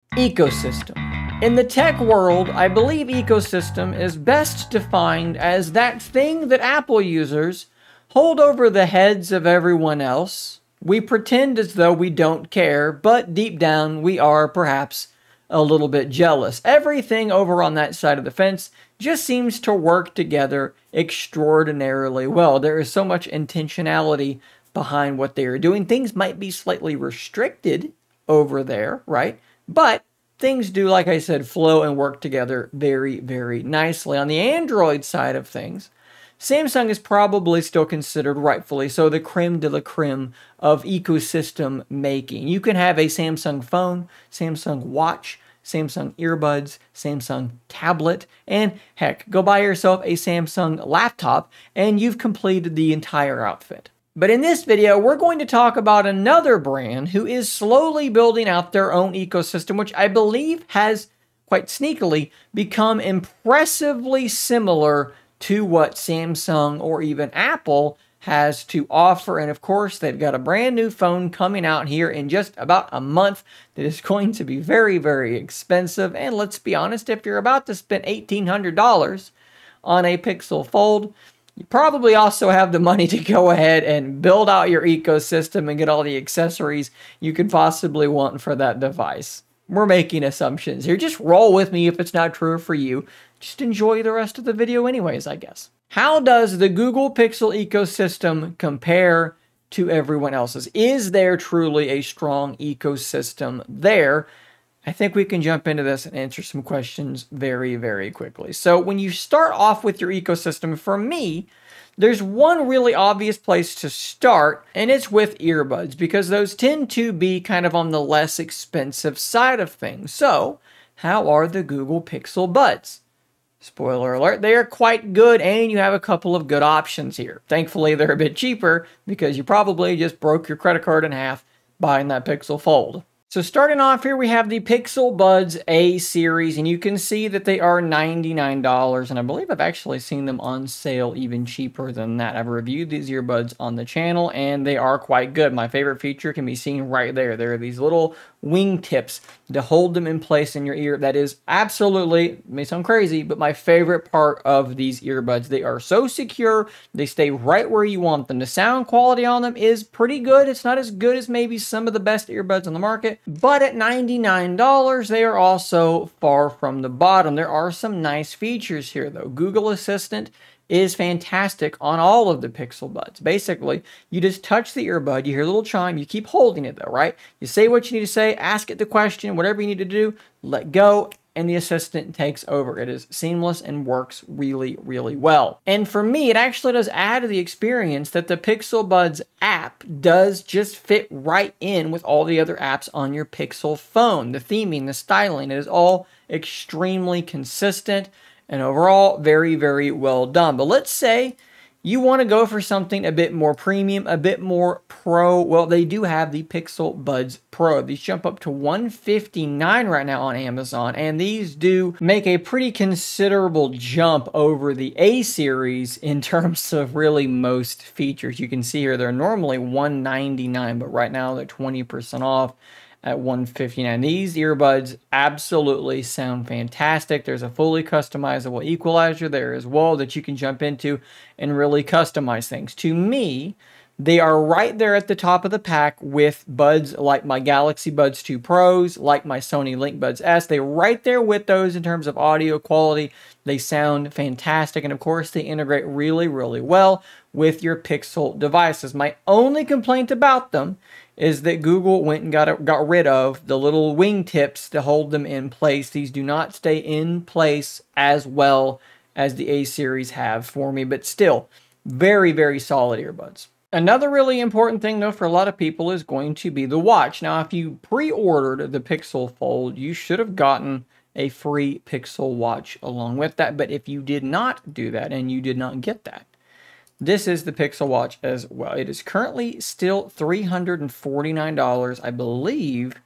Ecosystem. In the tech world, I believe ecosystem is best defined as that thing that Apple users hold over the heads of everyone else. We pretend as though we don't care, but deep down we are perhaps a little bit jealous. Everything over on that side of the fence just seems to work together extraordinarily well. There is so much intentionality behind what they are doing. Things might be slightly restricted over there, right? But things do, like I said, flow and work together very, very nicely. On the Android side of things, Samsung is probably still considered, rightfully so, the creme de la creme of ecosystem making. You can have a Samsung phone, Samsung watch, Samsung earbuds, Samsung tablet, and heck, go buy yourself a Samsung laptop and you've completed the entire outfit. But in this video, we're going to talk about another brand who is slowly building out their own ecosystem, which I believe has, quite sneakily, become impressively similar to what Samsung or even Apple has to offer. And of course, they've got a brand new phone coming out here in just about a month that is going to be very, very expensive. And let's be honest, if you're about to spend $1,800 on a Pixel Fold, you probably also have the money to go ahead and build out your ecosystem and get all the accessories you could possibly want for that device. We're making assumptions here. Just roll with me if it's not true for you. Just enjoy the rest of the video anyways, I guess. How does the Google Pixel ecosystem compare to everyone else's? Is there truly a strong ecosystem there? I think we can jump into this and answer some questions very, very quickly. So when you start off with your ecosystem, for me, there's one really obvious place to start, and it's with earbuds, because those tend to be kind of on the less expensive side of things. So how are the Google Pixel Buds? Spoiler alert, they are quite good, and you have a couple of good options here. Thankfully, they're a bit cheaper because you probably just broke your credit card in half buying that Pixel Fold. So starting off here, we have the Pixel Buds A series, and you can see that they are $99, and I believe I've actually seen them on sale even cheaper than that. I've reviewed these earbuds on the channel, and they are quite good. My favorite feature can be seen right there. There are these little wing tips to hold them in place in your ear. That is absolutely, it may sound crazy, but my favorite part of these earbuds. They are so secure. They stay right where you want them. The sound quality on them is pretty good. It's not as good as maybe some of the best earbuds on the market, but at $99, they are also far from the bottom. There are some nice features here, though. Google Assistant is fantastic on all of the Pixel Buds. Basically, you just touch the earbud, you hear a little chime, you keep holding it though, right? You say what you need to say, ask it the question, whatever you need to do, let go, and the assistant takes over. It is seamless and works really, really well. And for me, it actually does add to the experience that the Pixel Buds app does just fit right in with all the other apps on your Pixel phone. The theming, the styling, it is all extremely consistent and overall very, very well done. But let's say you want to go for something a bit more premium, a bit more pro. Well, they do have the Pixel Buds Pro. These jump up to $159 right now on Amazon, and these do make a pretty considerable jump over the A series in terms of really most features. You can see here they're normally $199, but right now they're 20% off at $159. These earbuds absolutely sound fantastic. There's a fully customizable equalizer there as well that you can jump into and really customize things. To me, they are right there at the top of the pack with buds like my Galaxy Buds 2 Pros, like my Sony Link Buds S. They're right there with those in terms of audio quality. They sound fantastic, and of course, they integrate really, really well with your Pixel devices. My only complaint about them is that Google went and got rid of the little wing tips to hold them in place. These do not stay in place as well as the A series have for me, but still, very, very solid earbuds. Another really important thing, though, for a lot of people is going to be the watch. Now, if you pre-ordered the Pixel Fold, you should have gotten a free Pixel Watch along with that, but if you did not do that and you did not get that, this is the Pixel Watch as well. It is currently still $349, I believe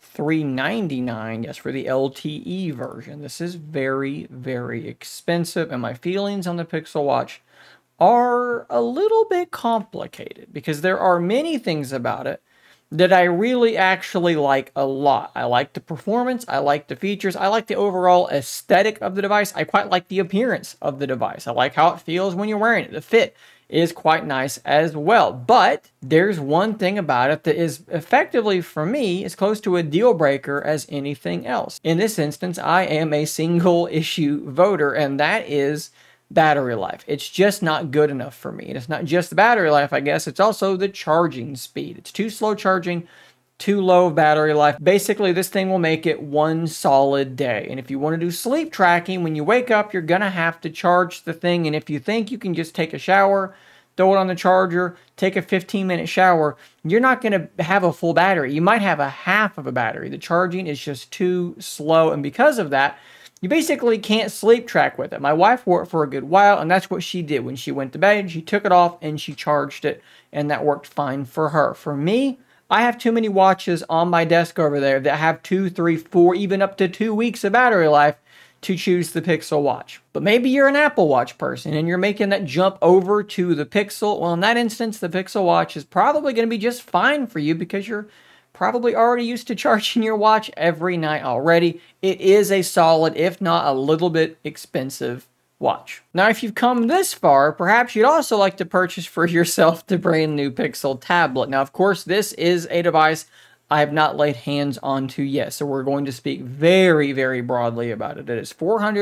$399, yes, for the LTE version. This is very, very expensive, and my feelings on the Pixel Watch are a little bit complicated because there are many things about it that I really actually like a lot. I like the performance, I like the features, I like the overall aesthetic of the device, I quite like the appearance of the device. I like how it feels when you're wearing it. The fit is quite nice as well. But there's one thing about it that is effectively, for me, as close to a deal breaker as anything else. In this instance, I am a single issue voter, and that is battery life. It's just not good enough for me. And it's not just the battery life, I guess. It's also the charging speed. It's too slow charging, too low battery life. Basically, this thing will make it one solid day. And if you want to do sleep tracking, when you wake up, you're going to have to charge the thing. And if you think you can just take a shower, throw it on the charger, take a 15-minute shower, you're not going to have a full battery. You might have a half of a battery. The charging is just too slow. And because of that, you basically can't sleep track with it. My wife wore it for a good while, and that's what she did. When she went to bed, she took it off and she charged it, and that worked fine for her. For me, I have too many watches on my desk over there that have 2, 3, 4, even up to 2 weeks of battery life to choose the Pixel Watch. But maybe you're an Apple Watch person and you're making that jump over to the Pixel. Well, in that instance, the Pixel Watch is probably going to be just fine for you because you're probably already used to charging your watch every night already. It is a solid, if not a little bit expensive watch. Now, if you've come this far, perhaps you'd also like to purchase for yourself the brand new Pixel tablet. Now, of course, this is a device I have not laid hands onto yet, so we're going to speak very, very broadly about it. It is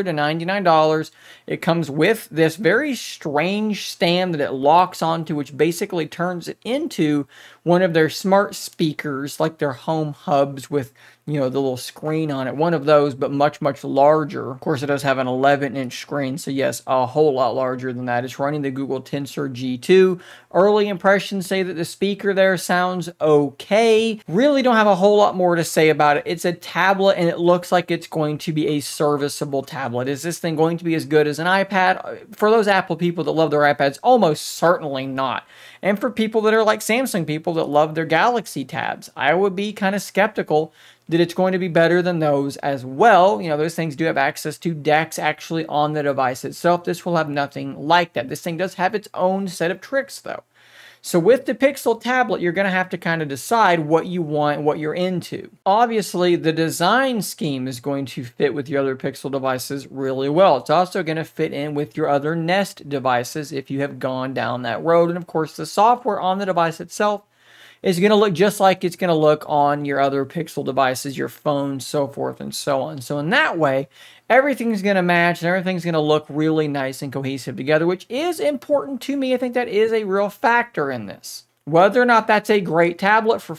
$499. It comes with this very strange stand that it locks onto, which basically turns it into one of their smart speakers, like their home hubs with, you know, the little screen on it. One of those, but much, much larger. Of course, it does have an 11-inch screen, so yes, a whole lot larger than that. It's running the Google Tensor G2. Early impressions say that the speaker there sounds okay. Really don't have a whole lot more to say about it. It's a tablet, and it looks like it's going to be a serviceable tablet. Is this thing going to be as good as an iPad? For those Apple people that love their iPads, almost certainly not. And for people that are like Samsung people that love their Galaxy tabs, I would be kind of skeptical that it's going to be better than those as well. You know, those things do have access to DeX actually on the device itself. This will have nothing like that. This thing does have its own set of tricks, though. So with the Pixel tablet, you're going to have to kind of decide what you want, what you're into. Obviously, the design scheme is going to fit with your other Pixel devices really well. It's also going to fit in with your other Nest devices if you have gone down that road. And of course, the software on the device itself is going to look just like it's going to look on your other Pixel devices, your phones, so forth and so on. So in that way, everything's going to match and everything's going to look really nice and cohesive together, which is important to me. I think that is a real factor in this. Whether or not that's a great tablet for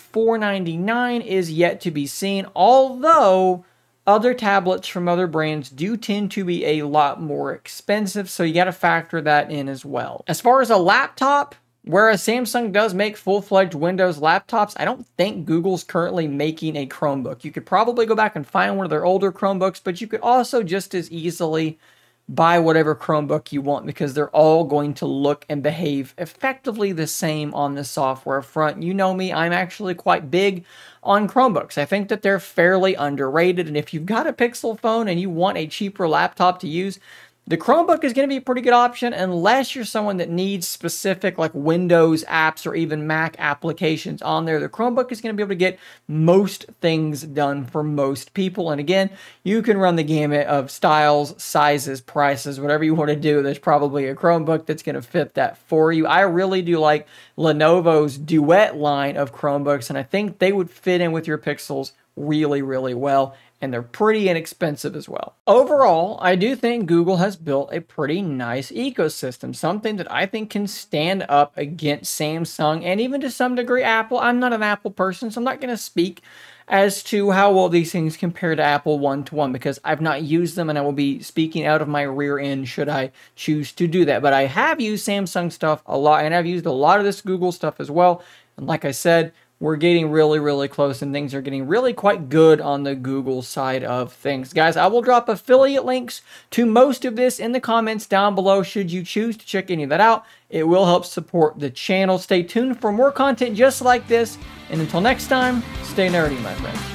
$499 is yet to be seen, although other tablets from other brands do tend to be a lot more expensive, so you got to factor that in as well. As far as a laptop, whereas Samsung does make full-fledged Windows laptops, I don't think Google's currently making a Chromebook. You could probably go back and find one of their older Chromebooks, but you could also just as easily buy whatever Chromebook you want because they're all going to look and behave effectively the same on the software front. You know me, I'm actually quite big on Chromebooks. I think that they're fairly underrated, and if you've got a Pixel phone and you want a cheaper laptop to use, the Chromebook is going to be a pretty good option unless you're someone that needs specific like Windows apps or even Mac applications on there. The Chromebook is going to be able to get most things done for most people. And again, you can run the gamut of styles, sizes, prices, whatever you want to do. There's probably a Chromebook that's going to fit that for you. I really do like Lenovo's Duet line of Chromebooks, and I think they would fit in with your Pixels really, really well. And they're pretty inexpensive as well. Overall, I do think Google has built a pretty nice ecosystem, something that I think can stand up against Samsung and even to some degree Apple. I'm not an Apple person, so I'm not going to speak as to how well these things compare to Apple one-to-one because I've not used them and I will be speaking out of my rear end should I choose to do that. But I have used Samsung stuff a lot and I've used a lot of this Google stuff as well. And like I said, we're getting really, really close and things are getting really quite good on the Google side of things. Guys, I will drop affiliate links to most of this in the comments down below should you choose to check any of that out. It will help support the channel. Stay tuned for more content just like this. And until next time, stay nerdy, my friends.